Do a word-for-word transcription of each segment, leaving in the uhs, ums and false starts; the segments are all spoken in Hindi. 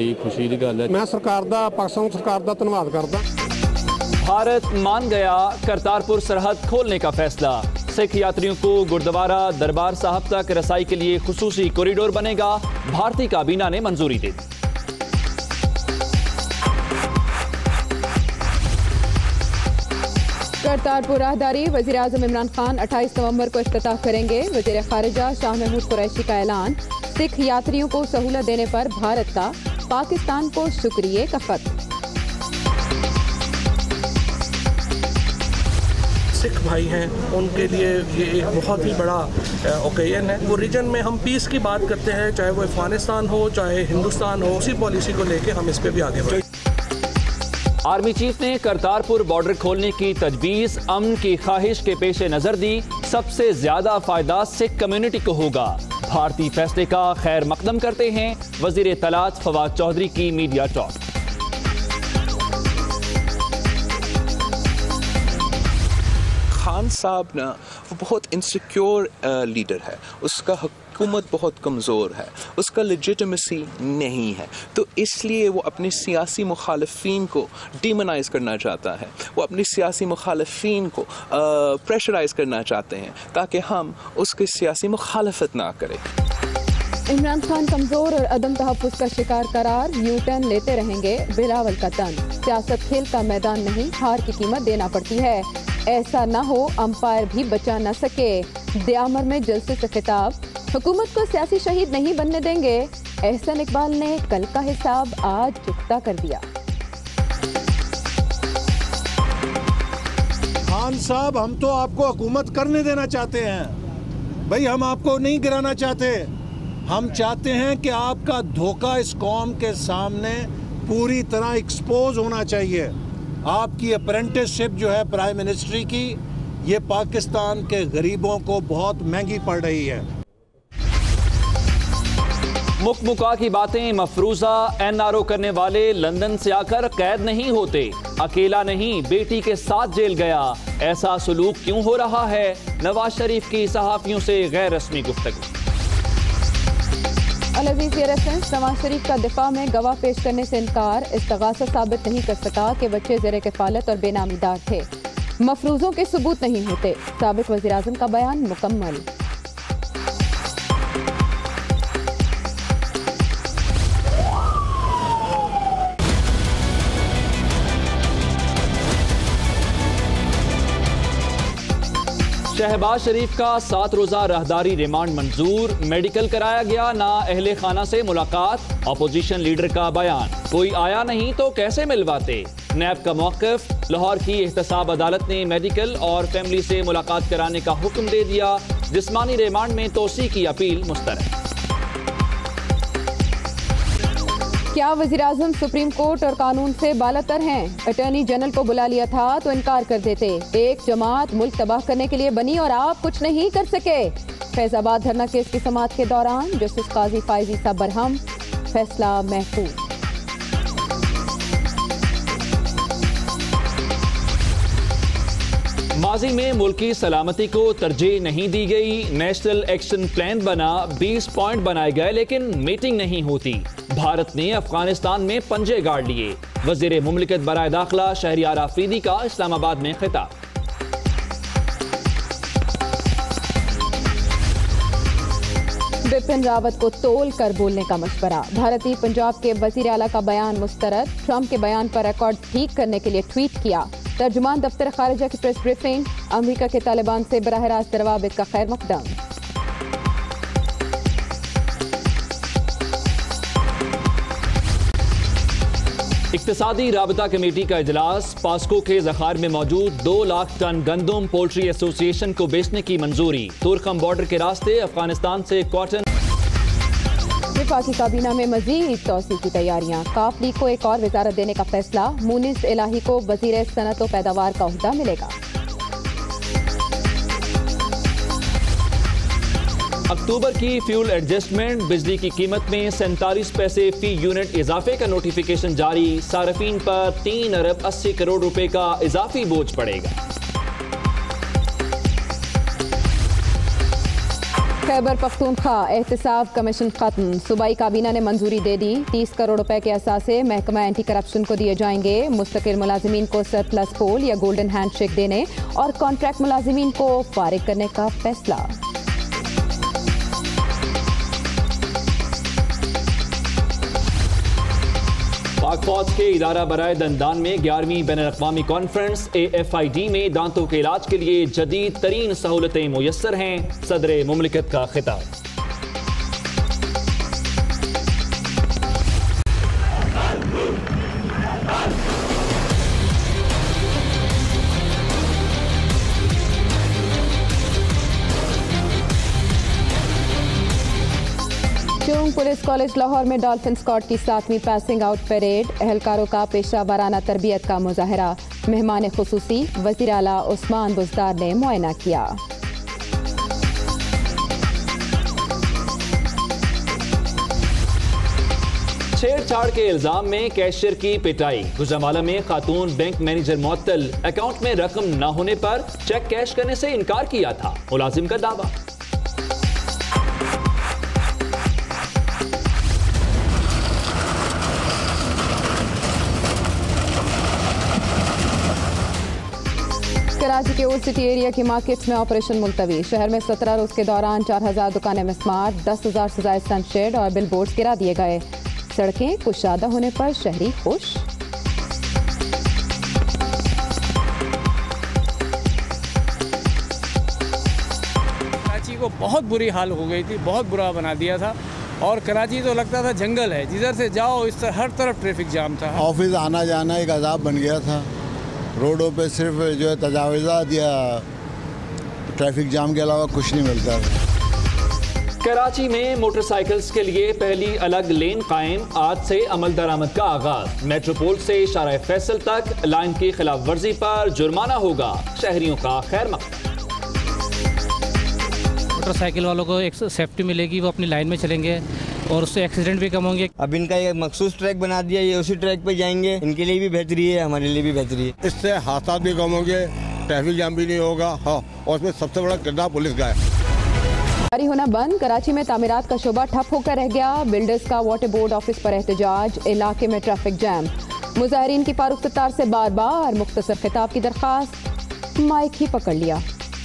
बड़ी खुशी की गल है। मैं सरकार दा पाकिस्तान सरकार दा धन्यवाद करदा। भारत मान गया करतारपुर सरहद खोलने का फैसला। सिख यात्रियों को गुरुद्वारा दरबार साहब तक रसाई के लिए खुसूसी कॉरिडोर बनेगा। भारतीय काबीना ने मंजूरी दे दी। करतारपुर राहदारी वज़ीर आज़म इमरान खान अट्ठाईस नवंबर को इफ्तिताह करेंगे। वज़ीर खारिजा शाह महमूद कुरैशी का ऐलान। सिख यात्रियों को सहूलत देने पर भारत का पाकिस्तान को शुक्रिया का खत। सिख भाई हैं, उनके लिए ये एक बहुत ही बड़ा ओकेजन है। वो रीजन में हम पीस की बात करते हैं, चाहे वो अफगानिस्तान हो चाहे हिंदुस्तान हो, उसी पॉलिसी को लेके हम इस पे भी आगे बढ़े। आर्मी चीफ ने करतारपुर बॉर्डर खोलने की तजवीज़ अमन की ख्वाहिश के पेश नजर दी। सबसे ज्यादा फायदा सिख कम्युनिटी को होगा। भारतीय फैसले का खैर मकदम करते हैं वजीर इत्तलात फवाद चौधरी की मीडिया टॉक। खान साहब ना वो बहुत इनसिक्योर लीडर है, उसका हुकूमत बहुत कमज़ोर है, उसका लेजिटिमेसी नहीं है, तो इसलिए वो अपने सियासी मुखालफीन को डिमोनाइज करना चाहता है। वो अपने सियासी मुखालफीन को प्रेशराइज करना चाहते हैं ताकि हम उसकी सियासी मुखालफत ना करें। इमरान खान कमजोर और अदम तहफ़्फ़ुज़ का शिकार करार। यू टर्न लेते रहेंगे बिलावल का तन। सियासत खेल का मैदान नहीं, हार की कीमत देना पड़ती है। ऐसा ना हो अंपायर भी बचा न सके। दयामर में जलसे से खिताब। हुकूमत को सियासी शहीद नहीं बनने देंगे। एहसन इकबाल ने कल का हिसाब आज चुकता कर दिया। खान साहब, हम तो आपको हुकूमत करने देना चाहते हैं भाई, हम आपको नहीं गिराना चाहते। हम चाहते हैं कि आपका धोखा इस कौम के सामने पूरी तरह एक्सपोज होना चाहिए। आपकी अप्रेंटिसशिप जो है प्राइम मिनिस्ट्री की, ये पाकिस्तान के गरीबों को बहुत महंगी पड़ रही है। मुकमुका की बातें मफरूजा। एनआरओ करने वाले लंदन से आकर कैद नहीं होते। अकेला नहीं, बेटी के साथ जेल गया। ऐसा सलूक क्यों हो रहा है? नवाज शरीफ की सहाफियों से गैर रस्मी गुफ्तगू। अल-अज़ीज़ ये रेफरेंस। नवाज शरीफ का दिफा में गवाह पेश करने से इनकार। इस्तगासा साबित नहीं कर सका कि बच्चे ज़ेरे किफ़ालत और बेनामीदार थे। मफरूजों के सबूत नहीं होते। साबिक वज़ीर आज़म का बयान मुकम्मल। शहबाज शरीफ का सात रोजा राहदारी रिमांड मंजूर। मेडिकल कराया गया, ना अहले खाना से मुलाकात। अपोजिशन लीडर का बयान, कोई आया नहीं तो कैसे मिलवाते। नैब का मौक़िफ़। लाहौर की एहतसाब अदालत ने मेडिकल और फैमिली से मुलाकात कराने का हुक्म दे दिया। जिस्मानी रिमांड में तोसी की अपील मुस्तरद। क्या वज़ीर आज़म सुप्रीम कोर्ट और कानून से बालातर हैं? अटॉर्नी जनरल को बुला लिया था तो इनकार कर देते। एक जमात मुल्क तबाह करने के लिए बनी और आप कुछ नहीं कर सके। फैजाबाद धरना केस की समाअत के दौरान जस्टिस काजी फाइज ईसा बरहम। फैसला महफूज। माजी में मुल्की सलामती को तरजीह नहीं दी गई। नेशनल एक्शन प्लान बना, बीस पॉइंट बनाए गए, लेकिन मीटिंग नहीं होती। भारत ने अफगानिस्तान में पंजे गाड़ लिए। वजीर मुमलिकत बराए दाखिला शहरियार आफरीदी का इस्लामाबाद में खिताब। बिपिन रावत को तोल कर बोलने का मशवरा। भारतीय पंजाब के वजीर आला का बयान मुस्तरद। ट्रंप के बयान पर रिकॉर्ड ठीक करने के लिए ट्वीट किया। तर्जुमान दफ्तर खारिजा की प्रेस ब्रीफिंग। अमेरिका के तालिबान से बराह रास्त रवाबित का खैर मकदम। इक्तिसादी राबता कमेटी का इजलास। पास्को के ज़खार में मौजूद दो लाख टन गंदम पोल्ट्री एसोसिएशन को बेचने की मंजूरी। तुर्कम बॉर्डर के रास्ते अफगानिस्तान से कॉटन। विफाकी काबीना में मजीद तौसी की तैयारियां। काफ लीग को एक और वजारत देने का फैसला। मुनिस इलाही को वजीर सनत व पैदावार का ओहदा मिलेगा। अक्टूबर की फ्यूल एडजस्टमेंट। बिजली की कीमत में सैंतालीस पैसे फी यूनिट इजाफे का नोटिफिकेशन जारी। सार्फिन पर तीन अरब अस्सी करोड़ रुपए का इजाफी बोझ पड़ेगा। खैबर पख्तूनख्वा एहतिसाब कमीशन खत्म, सूबाई काबीना ने मंजूरी दे दी। तीस करोड़ रुपए के असासे महकमा एंटी करप्शन को दिए जाएंगे। मुस्तकिल मुलाजिमीन को सरप्लस पोल या गोल्डन हैंडशेक देने और कॉन्ट्रैक्ट मुलाजिमीन को फारिग करने का फैसला। पाक फौज के इदारा बराए दंदान में ग्यारहवीं बैनुल-अक़वामी conference A F I D में दांतों के इलाज के लिए जदीद तरीन सहूलतें मुयस्सर हैं। सदर मुमलिकत का खिताब। चूंग पुलिस कॉलेज लाहौर में डॉल्फिन स्क्वाड की सातवीं पासिंग आउट परेड, एहलकारों का पेशा वाराना तरबियत का मुजाहरा। मेहमान खुसूसी वज़ीर आला उस्मान बुज़दार ने मुआयना किया। छेड़छाड़ के इल्जाम में कैशियर की पिटाई, गुजरांवाला में खातून बैंक मैनेजर मुअत्तल, अकाउंट में रकम न होने पर चेक कैश करने से इनकार किया था, मुलाजिम का दावा। कराची के ओल्ड सिटी एरिया की मार्केट्स में ऑपरेशन मुलतवी, शहर में सत्रह रोज के दौरान चार हजार दुकानें मिस्मार, दस हजार से ज्यादा सनशेड और बिल बोर्ड गिरा दिए गए। सड़कें कुशादा होने पर शहरी खुश। कराची को बहुत बुरी हाल हो गई थी, बहुत बुरा बना दिया था और कराची तो लगता था जंगल है, जिधर से जाओ इस तरह हर तरफ ट्रैफिक जाम था। ऑफिस आना जाना एक अजाब बन गया था। रोडों पे सिर्फ जो है तजावुज़ात या ट्रैफिक जाम के अलावा कुछ नहीं मिलता है। कराची में मोटरसाइकिल्स के लिए पहली अलग लेन कायम, आज से अमल दरामद का आगाज। मेट्रोपोल से शारा फैसल तक लाइन की खिलाफ वर्जी पर जुर्माना होगा, शहरियों का खैर मकसद। मोटरसाइकिल वालों को एक सेफ्टी मिलेगी, वो अपनी लाइन में चलेंगे और उससे एक्सीडेंट भी कम होंगे। अब इनका ये मखसूस ट्रैक बना दिया, ये उसी ट्रैक पे जाएंगे, इनके लिए भी बेहतरी है, हमारे लिए भी बेहतरी है। इससे हादसा भी कम होंगे, ट्रैफिक जाम भी नहीं होगा। हाँ, और उसमें सबसे बड़ा किरदार पुलिस का है। जारी होना बंद, कराची में तामीरात का शोबा ठप होकर रह गया। बिल्डर्स का वाटर बोर्ड ऑफिस पर एहतजाज, इलाके में ट्रैफिक जैम। मुजाहिरीन की फारूक सत्तार से बार बार मुख्तसर खिताब की दरखास्त, माइक ही पकड़ लिया।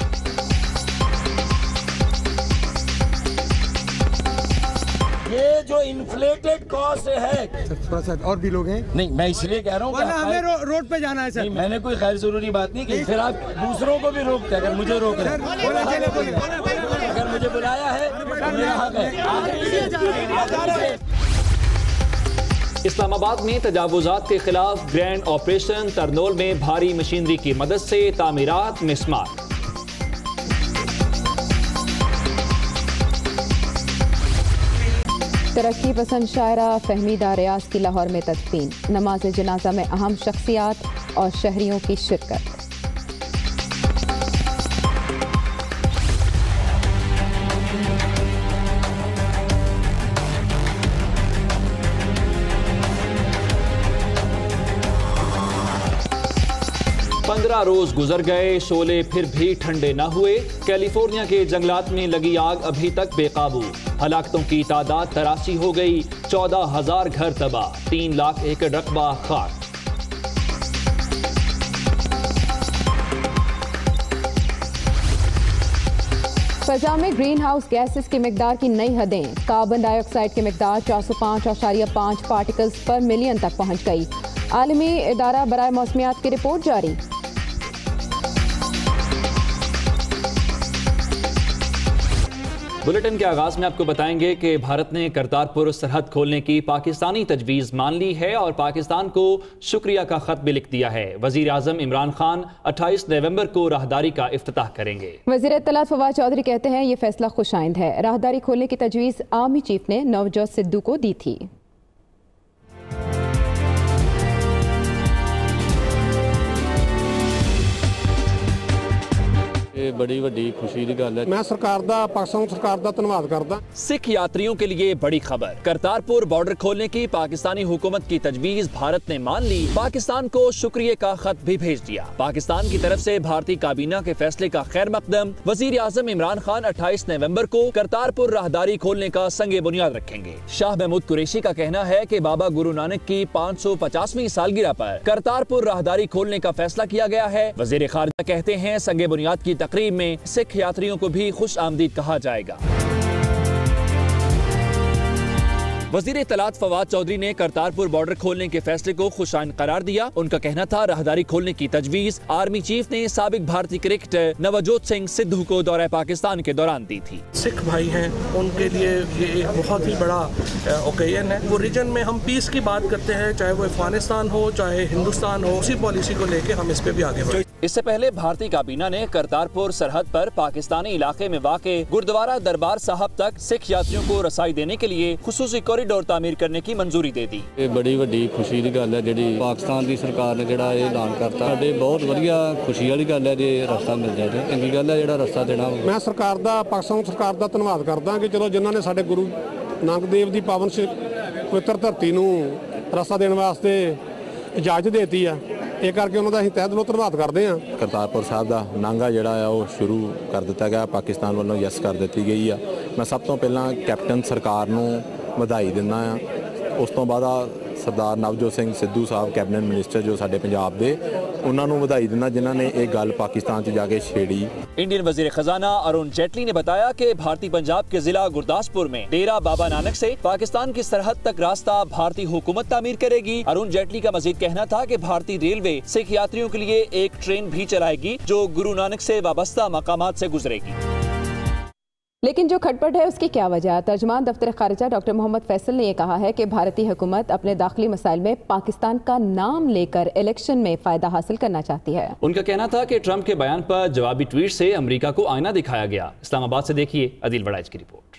ये जो इन्फ्लेटेड कॉस्ट है, थोड़ा सा और भी लोग हैं। नहीं मैं इसलिए कह रहा हूँ हमें रो, रोड पे जाना है सर। मैंने कोई खैर जरूरी बात नहीं की, फिर आप दूसरों को भी रोकते, अगर मुझे रोक रहे अगर मुझे बुलाया है तो मेरा हक है। इस्लामाबाद में तजावुजात के खिलाफ ग्रैंड ऑपरेशन, तरनोल में भारी मशीनरी की मदद से तामीरात मिस्मार। तरक्की पसंद शायरा फहमीदा रियाज की लाहौर में तदफीन, नमाज जनाजा में अहम शख्सियात और शहरियों की शिरकत। पंद्रह रोज गुजर गए, शोले फिर भी ठंडे न हुए। कैलिफोर्निया के जंगलात में लगी आग अभी तक बेकाबू, हलाकतों की तादाद तरासी हो गई, चौदह हजार घर तबाह, तीन लाख एकड़ रकबा खाक। फजा में ग्रीन हाउस गैसेस की मिकदार की नई हदें, कार्बन डाइऑक्साइड की मिकदार चार सौ पाँच आशारिया पाँच पार्टिकल्स पर मिलियन तक पहुंच गई। आलमी इदारा बराए मौसमियात की रिपोर्ट जारी। बुलेटिन के आगाज में आपको बताएंगे कि भारत ने करतारपुर सरहद खोलने की पाकिस्तानी तजवीज़ मान ली है और पाकिस्तान को शुक्रिया का खत भी लिख दिया है। वजीर आजम इमरान खान अट्ठाईस नवंबर को राहदारी का इफ्तिताह करेंगे। वजीर इत्तलात फवाद चौधरी कहते हैं ये फैसला खुशाइंद है। राहदारी खोलने की तजवीज़ आर्मी चीफ ने नवजोत सिद्धू को दी थी। ਇਹ बड़ी ਵੱਡੀ खुशी ਦੀ ਗੱਲ ਹੈ। मैं सरकार ਦਾ पाकिस्तान सरकार ਦਾ ਧੰਨਵਾਦ ਕਰਦਾ। सिख यात्रियों के लिए बड़ी खबर, करतारपुर बॉर्डर खोलने की पाकिस्तानी हुकूमत की तजवीज भारत ने मान ली, पाकिस्तान को शुक्रिया का खत भी भेज दिया। पाकिस्तान की तरफ से भारतीय काबीना के फैसले का खैर मकदम, वजीर आजम इमरान खान अट्ठाईस नवंबर को करतारपुर राहदारी खोलने का संगे बुनियाद रखेंगे। शाह महमूद कुरैशी का कहना है कि बाबा गुरु नानक की पाँच सौ पचासवीं सालगिरह पर करतारपुर राहदारी खोलने का फैसला किया गया है। वजीर खारजा कहते हैं संगे बुनियाद की तकरीब में सिख यात्रियों को भी खुश आमदीद कहा जाएगा। वजीर इत्तलात फवाद चौधरी ने करतारपुर बॉर्डर खोलने के फैसले को खुशाइन करार दिया। उनका कहना था राहदारी खोलने की तजवीज आर्मी चीफ ने साबिक भारतीय क्रिकेटर नवजोत सिंह सिद्धू को दौरे पाकिस्तान के दौरान दी थी। सिख भाई हैं, उनके लिए ये एक बहुत ही बड़ा ओकेजन है। वो रीजन में हम पीस की बात करते हैं, चाहे वो अफगानिस्तान हो चाहे हिंदुस्तान हो, उसी पॉलिसी को लेके हम इस पे भी आगे बढ़े। इससे पहले भारतीय काबीना ने करतारपुर सरहद पर पाकिस्तानी इलाके में वाक़े गुरुद्वारा दरबार साहब तक सिख यात्रियों को रसाई देने के लिए खुसूसी कॉरिडोर तामीर करने की मंजूरी दे दी। ਇਹ बड़ी ਵੱਡੀ खुशी ਦੀ ਗੱਲ ਹੈ ਜਿਹੜੀ ਪਾਕਿस्तान ਦੀ ਸਰਕਾਰ ਨੇ ਜਿਹੜਾ ਇਹ ਐਲਾਨ ਕਰਤਾ। ਸਾਡੇ ਬਹੁਤ ਵਧੀਆ ਖੁਸ਼ੀ ਵਾਲੀ ਗੱਲ ਹੈ ਜੇ ਰਸਤਾ ਮਿਲ ਜਾਏ ਤੇ ਚੰਗੀ ਗੱਲ ਹੈ ਜਿਹੜਾ ਰਸਤਾ ਦੇਣਾ। ਮੈਂ ਸਰਕਾਰ ਦਾ ਪਾਕਿस्तान ਸਰਕਾਰ ਦਾ ਧੰਨਵਾਦ ਕਰਦਾ ਕਿ ਚਲੋ ਜਿਨ੍ਹਾਂ ਨੇ ਸਾਡੇ ਗੁਰੂ ਨਾਨਕ ਦੇਵ ਦੀ ਪਾਵਨ ਪਵਿੱਤਰ ਧਰਤੀ ਨੂੰ ਰਸਤਾ ਦੇਣ ਵਾਸਤੇ ਇਜਾਜ਼ਤ ਦੇਤੀ ਆ। ਇਹ ਕਰਕੇ ਉਹਨਾਂ ਦਾ ਅਸੀਂ ਤਹਿ ਦਿਲੋਂ ਧੰਨਵਾਦ ਕਰਦੇ ਹਾਂ। ਕਰਤਾਰਪੁਰ ਸਾਹਿਬ ਦਾ ਨਾਂਗਾ ਜਿਹੜਾ ਆ ਉਹ ਸ਼ੁਰੂ ਕਰ ਦਿੱਤਾ ਗਿਆ, ਪਾਕਿਸਤਾਨ ਵੱਲੋਂ ਯੈਸ ਕਰ ਦਿੱਤੀ ਗਈ ਆ। ਮੈਂ ਸਭ ਤੋਂ ਪਹਿਲਾਂ ਕੈਪਟਨ ਸਰਕਾਰ ਨੂੰ ਵਧਾਈ ਦਿੰਦਾ ਆ। ਉਸ ਤੋਂ ਬਾਅਦ ਆ ਸਰਦਾਰ ਨਵਜੋਤ ਸਿੰਘ ਸਿੱਧੂ ਸਾਹਿਬ ਕੈਬਨਿਟ ਮਿਨਿਸਟਰ ਜੋ ਸਾਡੇ ਪੰਜਾਬ ਦੇ, ਉਹਨਾਂ ਨੂੰ ਵਧਾਈ ਦਿੰਦਾ ਜਿਨ੍ਹਾਂ ਨੇ ਇਹ ਗੱਲ पाकिस्तान च जाके छेड़ी। इंडियन वजीर खजाना अरुण जेटली ने बताया कि भारतीय पंजाब के जिला गुरदासपुर में डेरा बाबा नानक से पाकिस्तान की सरहद तक रास्ता भारतीय हुकूमत तामीर करेगी। अरुण जेटली का मजीद कहना था कि भारतीय रेलवे सिख यात्रियों के लिए एक ट्रेन भी चलाएगी जो गुरु नानक से वाबस्ता मकामात से गुजरेगी। लेकिन जो खटपट है उसकी क्या वजह? तर्जुमान दफ्तर खारिजा डॉक्टर मोहम्मद फैसल ने यह कहा है कि भारतीय हुकूमत अपने दाखिली मसाइल में पाकिस्तान का नाम लेकर इलेक्शन में फायदा हासिल करना चाहती है। उनका कहना था कि ट्रंप के बयान पर जवाबी ट्वीट से अमेरिका को आईना दिखाया गया। इस्लामाबाद से देखिए अदील वड़ाइच की रिपोर्ट।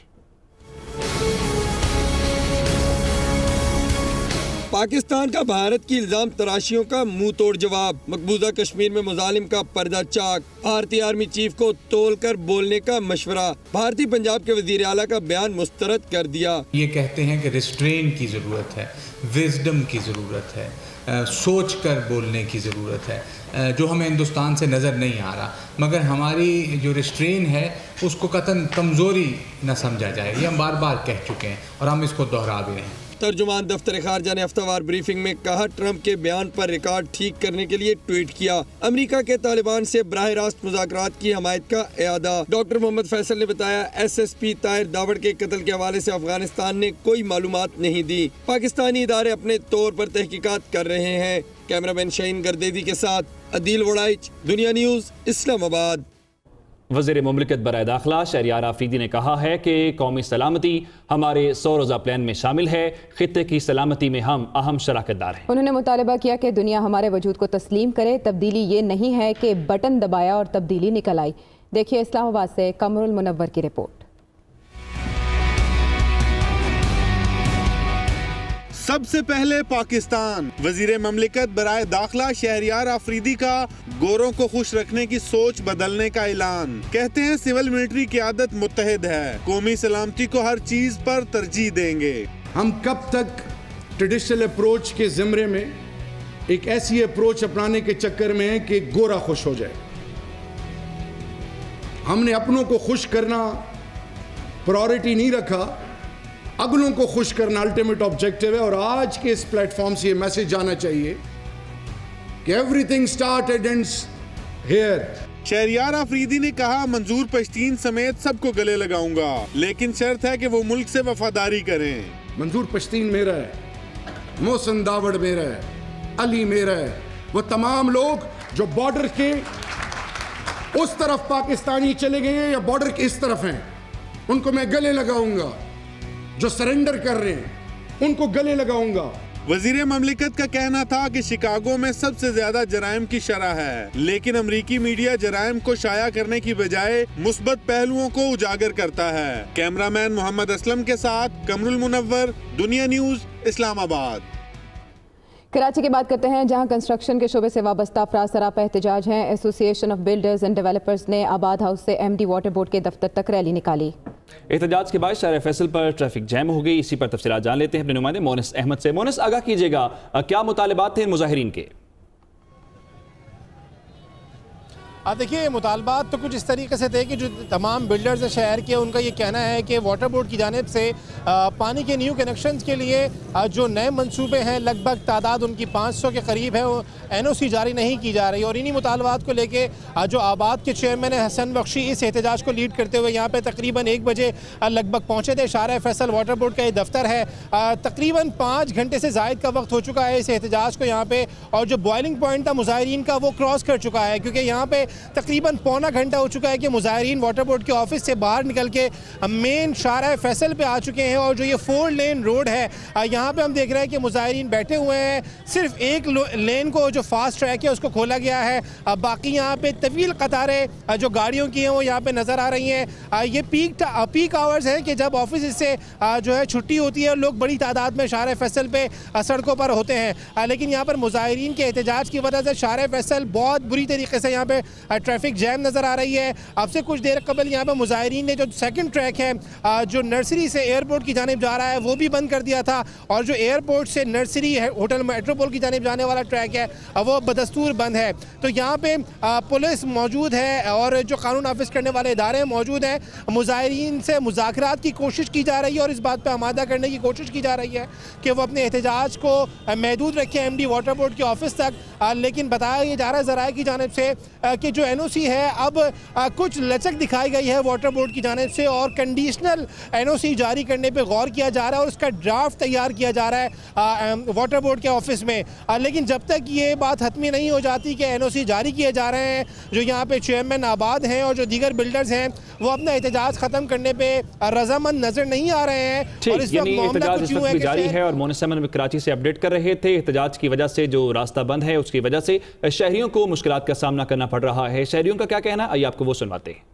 पाकिस्तान का भारत की इल्जाम तराशियों का मुंह तोड़ जवाब, मकबूजा कश्मीर में मुजालिम का पर्दा चाक, भारतीय आर्मी चीफ को तोलकर बोलने का मशवरा, भारतीय पंजाब के वजीर आला का बयान मुस्तरद कर दिया। ये कहते हैं कि रिस्ट्रेन की ज़रूरत है, विजडम की ज़रूरत है, आ, सोच कर बोलने की ज़रूरत है, आ, जो हमें हिंदुस्तान से नज़र नहीं आ रहा। मगर हमारी जो रिस्ट्रेन है उसको कतन कमज़ोरी न समझा जाए, ये हम बार बार कह चुके हैं और हम इसको दोहरा भी रहे हैं। तर्जुमान दफ्तर खारजा ने हफ्तावार ब्रीफिंग में कहा, ट्रंप के बयान पर रिकॉर्ड ठीक करने के लिए ट्वीट किया। अमेरिका के तालिबान से बराह रास्त मुज़ाकरात की हमायत का इयादा। डॉक्टर मोहम्मद फैसल ने बताया, S S P Tahir Dawar के कत्ल के हवाले से अफगानिस्तान ने कोई मालूमात नहीं दी। पाकिस्तानी इदारे अपने तौर पर तहकीकात कर रहे हैं। कैमरामैन शहीन गर्देदी के साथ अदील वड़ाइच, दुनिया न्यूज़, इस्लामाबाद। वज़ीर मुमलिकत बराए दाखिला शहरियार आफरीदी ने कहा है कि कौमी सलामती हमारे सौ रोज़ा प्लान में शामिल है, खित्ते की सलामती में हम अहम शराकतदार हैं। उन्होंने मुतालबा किया कि दुनिया हमारे वजूद को तस्लीम करे। तब्दीली ये नहीं है कि बटन दबाया और तब्दीली निकल आई। देखिए इस्लामाबाद से कमरुल मुनव्वर की रिपोर्ट। सबसे पहले पाकिस्तान, वजीर ममलिकत बराए दाखिला शहरियार आफरीदी का गोरों को खुश रखने की सोच बदलने का ऐलान। कहते हैं सिविल मिलिट्री क़यादत मुत्तहिद है, कौमी सलामती को हर चीज पर तरजीह देंगे। हम कब तक ट्रेडिशनल अप्रोच के ज़िम्रे में एक ऐसी अप्रोच अपनाने के चक्कर में है कि गोरा खुश हो जाए? हमने अपनों को खुश करना प्रायोरिटी नहीं रखा, अगलों को खुश करना अल्टीमेट ऑब्जेक्टिव है। और आज के इस प्लेटफॉर्म से ये मैसेज जाना चाहिए कि everything start and ends here. Shehryar Afridi ने कहा, मंजूर पश्तीन समेत सबको गले लगाऊंगा, लेकिन शर्त है कि वो मुल्क से वफादारी करें। मंजूर पश्तीन मेरा है, मोहसिन दावड़ मेरा है, अली मेरा है, वो तमाम लोग जो बॉर्डर के उस तरफ पाकिस्तानी चले गए हैं या बॉर्डर के इस तरफ हैं, उनको मैं गले लगाऊंगा। जो सरेंडर कर रहे हैं उनको गले लगाऊंगा। वजीर ममलिकत का कहना था कि शिकागो में सबसे ज्यादा जराइम की शरह है, लेकिन अमरीकी मीडिया जराइम को शाया करने की बजाय मुस्बत पहलुओं को उजागर करता है। कैमरामैन मोहम्मद असलम के साथ कमरुल मुनव्वर, दुनिया न्यूज, इस्लामाबाद। कराची की बात करते हैं, जहां कंस्ट्रक्शन के शोबे से वाबस्ता अफराद सरापा एहतजाज हैं। Association of builders and developers ने आबाद हाउस से एमडी वाटर बोर्ड के दफ्तर तक रैली निकाली। एहतजाज के बाद शार फैसल पर ट्रैफिक जैम हो गई। इसी पर तफसीलात जान लेते हैं अपने नुमाइंदे मोनिस अहमद से। मोनिस, आगाह कीजिएगा, क्या मुतालबात थे मुजाहिरीन के? देखिए, मुतालबात तो कुछ इस तरीके से थे कि जो तमाम बिल्डर्स शहर के, उनका ये कहना है कि वाटर बोर्ड की जानिब से पानी के न्यू कनेक्शंस के लिए जो नए मंसूबे हैं, लगभग तादाद उनकी पाँच सौ के करीब है, वो एन ओ सी जारी नहीं की जा रही। और इन्हीं मुतालबात को लेके जो आबाद के चेयरमैन हसन बख्शी इस एहतजाज को लीड करते हुए यहाँ पे तकरीबन एक बजे लगभग पहुँचे थे। शार फैसल वाटर बोर्ड का ये दफ्तर है। तकरीबन पाँच घंटे से ज़ायद का वक्त हो चुका है इस एहतजाज को यहाँ पे, और जो बॉइलिंग पॉइंट था मुजाहिरीन का वो क्रॉस कर चुका है, क्योंकि यहाँ पे तकरीबन पौना घंटा हो चुका है कि मुजाहिरीन वाटर बोर्ड के ऑफिस से बाहर निकल के मेन शारा फैसल पे आ चुके हैं। और जो ये फोर लेन रोड है, यहाँ पे हम देख रहे हैं कि मुजाहिरीन बैठे हुए हैं। सिर्फ एक लेन को जो फास्ट ट्रैक है उसको खोला गया है, बाकी यहाँ पे तवील कतारें जो गाड़ियों की हैं वो यहाँ पे नज़र आ रही हैं। ये पीक पीक आवर्स हैं कि जब ऑफिस से जो है छुट्टी होती है और लोग बड़ी तादाद में शारा फैसल पे सड़कों पर होते हैं। लेकिन यहाँ पर मुजाहिरीन के एहतजाज की वजह से शारा फैसल बहुत बुरी तरीके से यहाँ पे ट्रैफिक जैम नज़र आ रही है। अब से कुछ देर कबल यहाँ पे मुजाहिरीन ने जो सेकंड ट्रैक है जो नर्सरी से एयरपोर्ट की जानिब जा रहा है वो भी बंद कर दिया था, और जो एयरपोर्ट से नर्सरी है होटल मेट्रोपोल की जानिब जाने वाला ट्रैक है वो बदस्तूर बंद है। तो यहाँ पे पुलिस मौजूद है और जो कानून नाफिज करने वाले इदारे मौजूद हैं। मुजाहिरीन से मुज़ाकरात की कोशिश की जा रही है और इस बात पर आमादा करने की कोशिश की जा रही है कि वो अपने एहतजाज को महदूद रखें एम डी वाटर बोर्ड के ऑफिस तक। लेकिन बताया ये जा रहा है ज़राए की जानिब से कि जो एन ओ सी है अब आ, कुछ लचक दिखाई गई है वाटर बोर्ड की जानिब से, और कंडीशनल एन ओ सी जारी करने पे गौर किया जा रहा है और उसका ड्राफ्ट तैयार किया जा रहा है आ, वाटर बोर्ड के ऑफिस में। आ, लेकिन जब तक ये बात हतमी नहीं हो जाती कि एन ओ सी जारी किए जा रहे हैं, जो यहाँ पे चेयरमैन आबाद हैं और जो दीगर बिल्डर्स हैं वो अपना एहतजाज ख़त्म करने पर रजामंद नजर नहीं आ रहे हैं। और इस वक्त मामला कुछ यूं है कि जारी है। और मोनिस अहमद कराची से अपडेट कर रहे थे। एहतजाज की वजह से जो रास्ता बंद है उसकी वजह से शहरियों को मुश्किलात का सामना करना पड़ रहा है। शहरियों का क्या कहना है, आइए आपको वो सुनवाते हैं।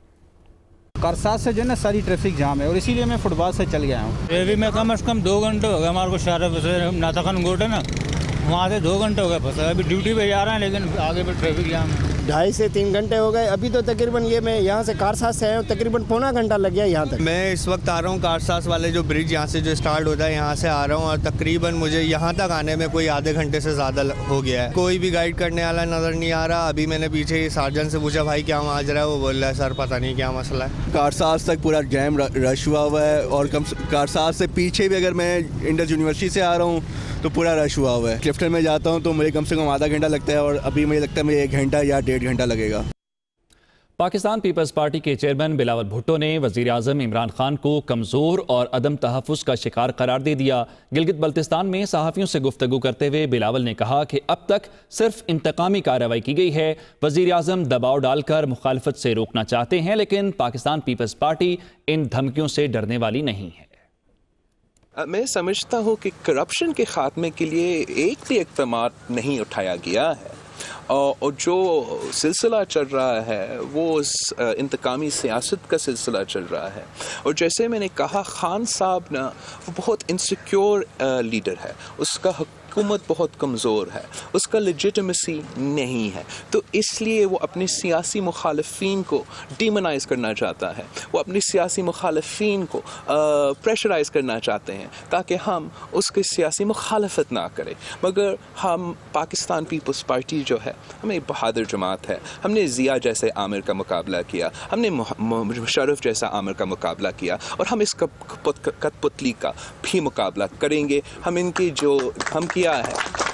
कारसाज से जो है ना सारी ट्रैफिक जाम है और इसीलिए मैं फुटपाथ से चल गया हूँ। रेवी में कम अज़ कम दो घंटे हो गए हमारे को। शारा नाता खान गोट है ना, वहाँ से दो घंटे हो गए फंसा। अभी ड्यूटी पे जा रहे हैं लेकिन आगे पे ट्रैफिक जाम है। ढाई से तीन घंटे हो गए। अभी तो तकरीबन ये मैं यहाँ से कारसाज से आया हूँ, तकरीबन पौना घंटा लग गया यहाँ तक। मैं इस वक्त आ रहा हूँ कारसाज वाले जो ब्रिज यहाँ से जो स्टार्ट होता है यहाँ से आ रहा हूँ, और तकरीबन मुझे यहाँ तक आने में कोई आधे घंटे से ज़्यादा हो गया है। कोई भी गाइड करने वाला नज़र नहीं आ रहा। अभी मैंने पीछे ही सार्जन से पूछा भाई क्या वहाँ रहा है, वो बोल रहा है सर पता नहीं क्या मसला है। कारसाज तक पूरा जैम रश हुआ हुआ है, और कम कारसाज से पीछे भी अगर मैं इंडस यूनिवर्सिटी से आ रहा हूँ तो पूरा रश हुआ हुआ है। क्लिफ्टन में जाता हूँ तो मुझे कम से कम आधा घंटा लगता है, और अभी मुझे लगता है मुझे एक घंटा या डेढ़ घंटा लगेगा। पाकिस्तान पीपल्स पार्टी के चेयरमैन बिलावल भुट्टो ने वज़ीर आज़म इमरान खान को कमज़ोर और अदम तहफ़्फ़ुज़ का शिकार करार दे दिया। गिलगित बल्तिस्तान में सहाफ़ियों से गुफ्तगू करते हुए बिलावल ने कहा कि अब तक सिर्फ इंतकामी कार्रवाई की गई है। वज़ीर आज़म दबाव डालकर मुखालफत से रोकना चाहते हैं, लेकिन पाकिस्तान पीपल्स पार्टी इन धमकियों से डरने वाली नहीं है। मैं समझता हूँ कि करप्शन के ख़ात्मे के लिए एक भी इक़दाम नहीं उठाया गया है, और जो सिलसिला चल रहा है वो इंतकामी सियासत का सिलसिला चल रहा है। और जैसे मैंने कहा, खान साहब ना वो बहुत इनसिक्योर लीडर है, उसका हुकूमत बहुत कमज़ोर है, उसका लेजिटिमेसी नहीं है। तो इसलिए वो अपने सियासी मुखालफीन को डीमोनाइज़ करना चाहता है, वो अपने सियासी मुखालफीन को प्रेशराइज़ करना चाहते हैं ताकि हम उसके सियासी मुखालफत ना करें। मगर हम पाकिस्तान पीपल्स पार्टी जो है, हमें एक बहादुर जमात है। हमने ज़िया जैसे आमिर का मुकाबला किया, हमने मुशर्रफ जैसा आमिर का मुकाबला किया, और हम इस कठपुतली का भी मुकाबला करेंगे। हम इनकी जो हम किया है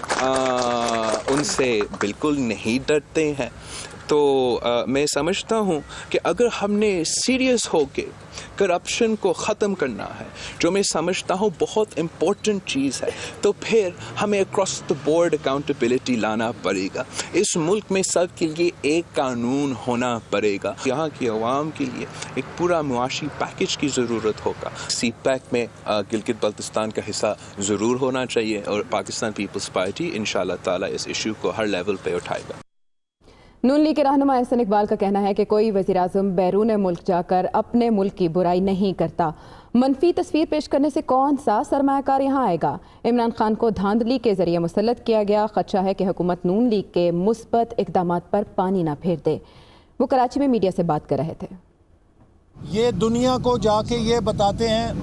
आ, उनसे बिल्कुल नहीं डरते हैं। तो आ, मैं समझता हूँ कि अगर हमने सीरियस होके करप्शन को ख़त्म करना है, जो मैं समझता हूँ बहुत इम्पोर्टेंट चीज़ है, तो फिर हमें अक्रॉस द बोर्ड अकाउंटेबिलिटी लाना पड़ेगा। इस मुल्क में सब के लिए एक कानून होना पड़ेगा। यहाँ की आवाम के लिए एक पूरा मुआशी पैकेज की ज़रूरत होगा। सी पैक में गिलगित बल्तिस्तान का हिस्सा ज़रूर होना चाहिए, और पाकिस्तान पीपल्स पार्टी इंशाअल्लाह ताला इस इशू को हर लेवल पर उठाएगा। नून लीग के रहनुमा एहसन इकबाल का कहना है कि कोई वज़ीर-ए-आज़म बैरून मुल्क जाकर अपने मुल्क की बुराई नहीं करता। मनफी तस्वीर पेश करने से कौन सा सरमायाकार यहाँ आएगा। इमरान खान को धांधली के जरिए मुसल्लत किया गया। खदशा है कि हुकूमत नून लीग के मुस्बत इक़दामात पर पानी ना फेर दे। वो कराची में मीडिया से बात कर रहे थे। ये दुनिया को जाके ये बताते हैं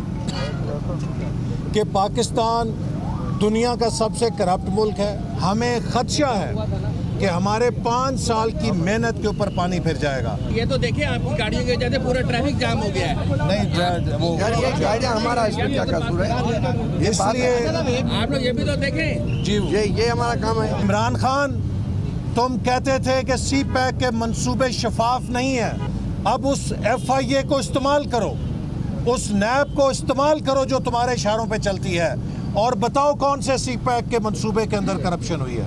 कि पाकिस्तान दुनिया का सबसे करप्ट मुल्क है। हमें खदशा है कि हमारे पाँच साल की मेहनत के ऊपर पानी फिर जाएगा। ये तो देखिए आपकी गाड़ियों की वजह से पूरा ट्रैफिक जाम हो गया है। नहीं वो यार हमारा इसमें क्या कसूर है, इसलिए आप लोग ये भी तो देखें। जी ये ये हमारा काम है। इमरान खान, तुम कहते थे कि सी पैक के मंसूबे शफाफ नहीं है, अब उस एफ आई ए को इस्तेमाल करो, उस नैब को इस्तेमाल करो जो तुम्हारे इशारों पे चलती है, और बताओ कौन से सी पैक के मंसूबे के अंदर करप्शन हुई है।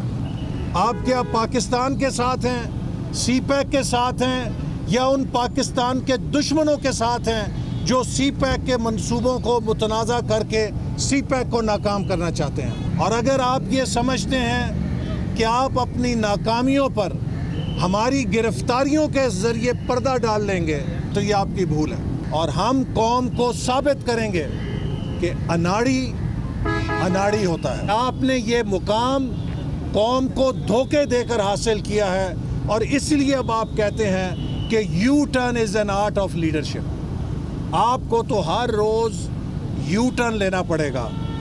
आप क्या पाकिस्तान के साथ हैं, सी पैक के साथ हैं, या उन पाकिस्तान के दुश्मनों के साथ हैं जो सी पैक के मंसूबों को मुतनाज़ा करके सी पैक को नाकाम करना चाहते हैं। और अगर आप ये समझते हैं कि आप अपनी नाकामियों पर हमारी गिरफ्तारियों के ज़रिए पर्दा डाल लेंगे तो ये आपकी भूल है। और हम कौम को साबित करेंगे कि अनाड़ी अनाड़ी होता है। आपने ये मुकाम कौम को धोखे देकर हासिल किया है, और इसलिए अब आप कहते हैं कि U turn is an art of leadership. आपको तो हर रोज़ यू टर्न लेना पड़ेगा।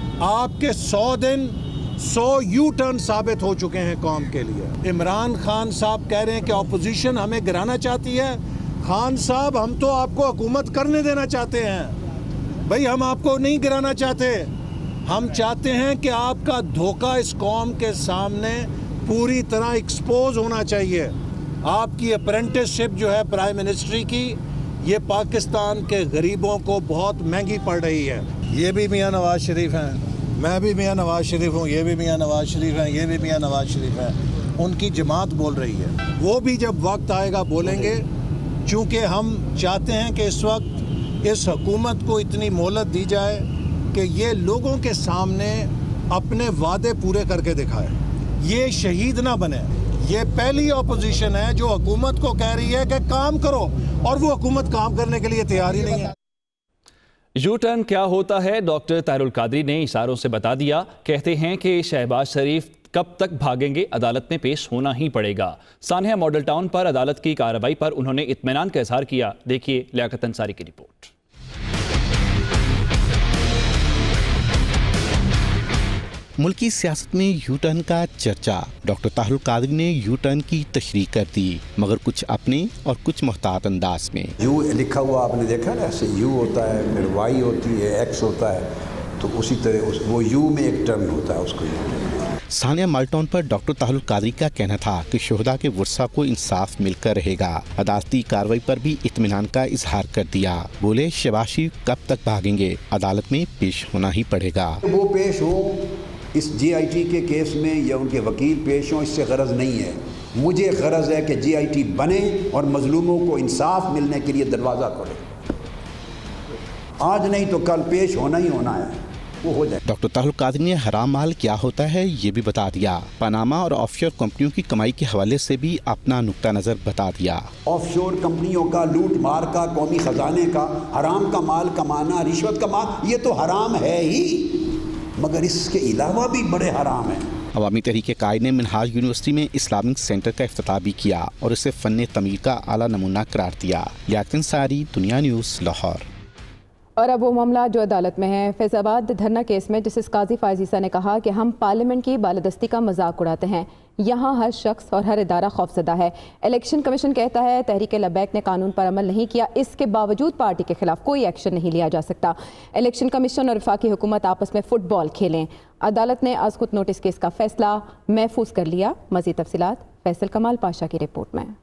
आपके सौ दिन सौ यू टर्न साबित हो चुके हैं कौम के लिए। इमरान खान साहब कह रहे हैं कि अपोजिशन हमें गिराना चाहती है। खान साहब, हम तो आपको हुकूमत करने देना चाहते हैं। भाई, हम आपको नहीं गिराना चाहते। हम चाहते हैं कि आपका धोखा इस कौम के सामने पूरी तरह एक्सपोज होना चाहिए। आपकी अप्रेंटिसशिप जो है प्राइम मिनिस्ट्री की, ये पाकिस्तान के गरीबों को बहुत महंगी पड़ रही है। ये भी मियाँ नवाज शरीफ हैं, मैं भी मियाँ नवाज शरीफ हूँ, ये भी मियाँ नवाज शरीफ हैं, ये भी मियाँ नवाज शरीफ हैं। उनकी जमात बोल रही है, वो भी जब वक्त आएगा बोलेंगे। चूँकि हम चाहते हैं कि इस वक्त इस हुकूमत को इतनी मोहलत दी जाए कि ये लोगों के सामने अपने वादे पूरे करके दिखाए, ये शहीद ना बने। ये पहली अपोजिशन है जो हुकूमत को कह रही है कि काम करो, और वो हुकूमत काम करने के लिए तैयार ही नहीं है। यू टर्न क्या होता है डॉक्टर ताहिरुल कादरी ने इशारों से बता दिया। कहते हैं कि शहबाज शरीफ कब तक भागेंगे, अदालत में पेश होना ही पड़ेगा। सानिया मॉडल टाउन पर अदालत की कार्रवाई पर उन्होंने इत्मीनान का इजहार किया। देखिए लियाकत अंसारी की रिपोर्ट। मुल्की सियासत में यू टर्न का चर्चा। डॉक्टर ताहिरुल कादरी ने यू टर्न की तशरीह कर दी, मगर कुछ अपने और कुछ मुहतात अंदाज में। यू लिखा हुआ आपने देखा ना, ऐसे यू होता है, फिर वाई होती है, एक्स होता है, तो उसी तरह उस वो यू में एक टर्न होता है, उसको सानिया माल्टाउन पर डॉक्टर ताहिरुल कादरी का कहना था कि शोहदा के वर्सा को इंसाफ मिलकर रहेगा। अदालती कार्रवाई पर भी इत्मीनान का इजहार कर दिया। बोले, शहबाज शरीफ कब तक भागेंगे, अदालत में पेश होना ही पड़ेगा। वो पेश हो इस जी आई टी के केस में या उनके वकील पेश हों, इससे गरज नहीं है। मुझे गरज है कि जी आई टी बने और मजलूमों को इंसाफ मिलने के लिए दरवाज़ा खोले। आज नहीं तो कल पेश होना ही होना है, वो हो जाए। डॉक्टर ताहिरुल कादरी ने हराम माल क्या होता है ये भी बता दिया। पनामा और ऑफशोर कंपनियों की कमाई के हवाले से भी अपना नुक्ता नज़र बता दिया। ऑफशोर कंपनियों का लूट मार का, कौमी खजाने का, हराम का माल कमाना, रिश्वत का माल, ये तो हराम है ही, मगर इसके अलावा भी बड़े हराम हैं। अवामी तहरीक कायद ने मिनहाज यूनिवर्सिटी में इस्लामिक सेंटर का इफ्तिताह भी किया और इसे फ़न तमीर का आला नमूना करार दिया। लियाकत अंसारी, दुनिया न्यूज़, लाहौर। और अब वो मामला जो अदालत में है। फैज़ाबाद धरना केस में जस्टिस काजी फ़ाइज़ ईसा ने कहा कि हम पार्लियामेंट की बालादस्ती का मजाक उड़ाते हैं। यहाँ हर शख्स और हर इदारा खौफजदा है। इलेक्शन कमीशन कहता है तहरीक लबैक ने कानून पर अमल नहीं किया, इसके बावजूद पार्टी के खिलाफ कोई एक्शन नहीं लिया जा सकता। इलेक्शन कमीशन और वफाकी हुकूमत आपस में फुटबॉल खेलें। अदालत ने आज खुद नोटिस केस का फैसला महफूज कर लिया। मज़ीद तफसीलात फैसल कमाल पाशा की रिपोर्ट में।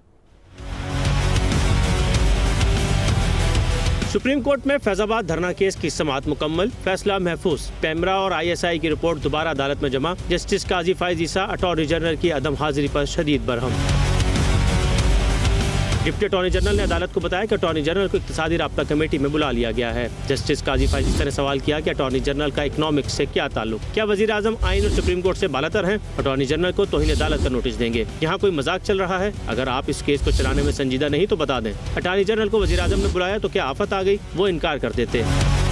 सुप्रीम कोर्ट में फैजाबाद धरना केस की समाअत मुकम्मल, फैसला महफूज। पैमरा और आई एस आई की रिपोर्ट दोबारा अदालत में जमा। Justice Qazi Faez Isa attorney general की अदम हाजिरी पर शदीद बरहम। डिप्टी अटॉर्नी जनरल ने अदालत को बताया कि अटॉर्नी जनरल को इक्तिसादी राब्ता कमेटी में बुला लिया गया है। जस्टिस काजी फायजीसा ने सवाल किया कि अटॉर्नी जनरल का इकोनॉमिक्स से क्या ताल्लुक, क्या वजीर आजम आइन और सुप्रीम कोर्ट से बालातर हैं? अटॉर्नी जनरल को तौहीन अदालत का नोटिस देंगे। यहाँ कोई मजाक चल रहा है? अगर आप इस केस को चलाने में संजीदा नहीं तो बता दें। अटॉर्नी जनरल को वजीर आजम ने बुलाया तो क्या आफत आ गई? वो इनकार कर देते।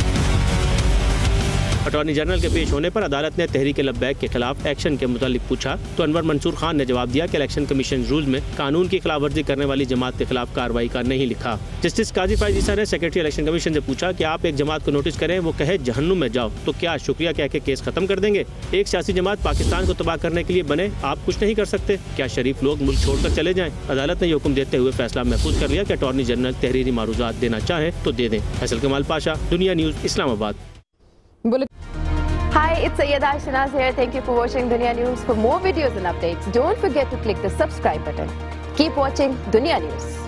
अटॉर्नी जनरल के पेश होने पर अदालत ने तहरीक लब्बैक के खिलाफ एक्शन के मुतालिक पूछा तो अनवर मंसूर खान ने जवाब दिया कि इलेक्शन कमीशन रूल में कानून की खिलाफ वर्जी करने वाली जमात के खिलाफ कार्रवाई का नहीं लिखा। जस्टिस काजी फायजीसा ने सेक्रेटरी इलेक्शन कमीशन से पूछा कि आप एक जमात को नोटिस करें, वो कहे जहन्नुम में जाओ, तो क्या शुक्रिया कह के केस खत्म कर देंगे? एक सियासी जमात पाकिस्तान को तबाह करने के लिए बने, आप कुछ नहीं कर सकते? क्या शरीफ लोग मुल्क छोड़कर चले जाएं? अदालत ने हुक्म देते हुए फैसला महफूज कर लिया कि अटॉर्नी जनरल तहरीरी मारूजात देना चाहें तो दे दें। Faisal Kamal Pasha, Dunya news, Islamabad. Hi, it's Sayyeda Shanaz here. Thank you for watching Dunya News. For more videos and updates, don't forget to click the subscribe button. Keep watching Dunya News.